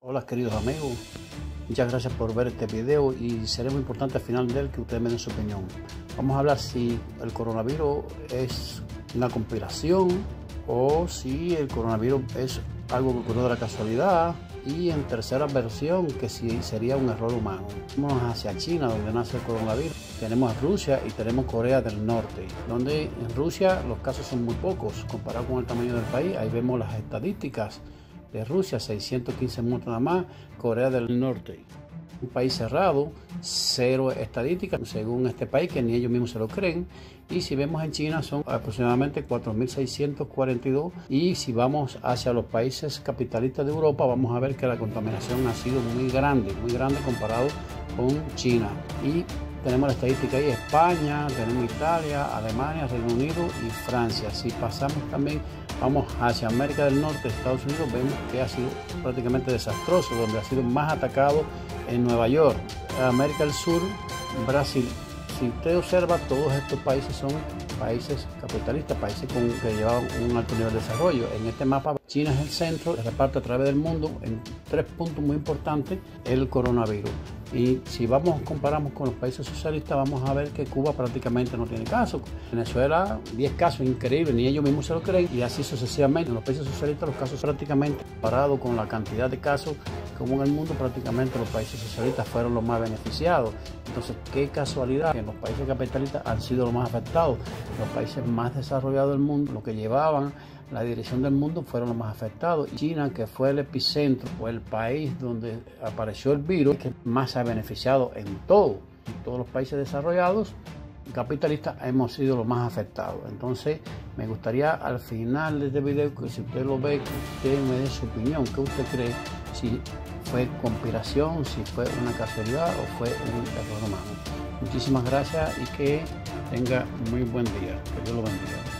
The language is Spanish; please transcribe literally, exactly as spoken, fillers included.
Hola queridos amigos, muchas gracias por ver este video y será muy importante al final de él que ustedes me den su opinión. Vamos a hablar si el coronavirus es una conspiración o si el coronavirus es algo que ocurrió de la casualidad, y en tercera versión que si sería un error humano. Vamos hacia China, donde nace el coronavirus. Tenemos Rusia y tenemos Corea del Norte, donde en Rusia los casos son muy pocos comparado con el tamaño del país. Ahí vemos las estadísticas de Rusia, seiscientos quince muertos nada más. Corea del Norte, un país cerrado, cero estadísticas según este país, que ni ellos mismos se lo creen. Y si vemos en China son aproximadamente cuatro mil seiscientos cuarenta y dos, y si vamos hacia los países capitalistas de Europa vamos a ver que la contaminación ha sido muy grande, muy grande comparado con China. Y tenemos la estadística ahí: España, tenemos Italia, Alemania, Reino Unido y Francia. Si pasamos también, vamos hacia América del Norte, Estados Unidos, vemos que ha sido prácticamente desastroso, donde ha sido más atacado en Nueva York, América del Sur, Brasil. Si usted observa, todos estos países son países capitalistas, países con, que llevan un alto nivel de desarrollo. En este mapa, China es el centro, se reparte a través del mundo en tres puntos muy importantes el coronavirus. Y si vamos, comparamos con los países socialistas, vamos a ver que Cuba prácticamente no tiene casos. Venezuela, diez casos, increíble, ni ellos mismos se lo creen, y así sucesivamente. En los países socialistas los casos prácticamente, comparado con la cantidad de casos como en el mundo, prácticamente los países socialistas fueron los más beneficiados. Entonces, qué casualidad que en los países capitalistas han sido los más afectados. Los países más desarrollados del mundo, los que llevaban la dirección del mundo, fueron los más afectados. Y China, que fue el epicentro o el país donde apareció el virus, que más se ha beneficiado en todo, en todos los países desarrollados capitalistas, hemos sido los más afectados. Entonces, me gustaría al final de este video que si usted lo ve, que usted me dé su opinión. ¿Qué usted cree? Si fue conspiración, si fue una casualidad o fue un error humano. Muchísimas gracias y que tenga muy buen día. Que Dios lo bendiga.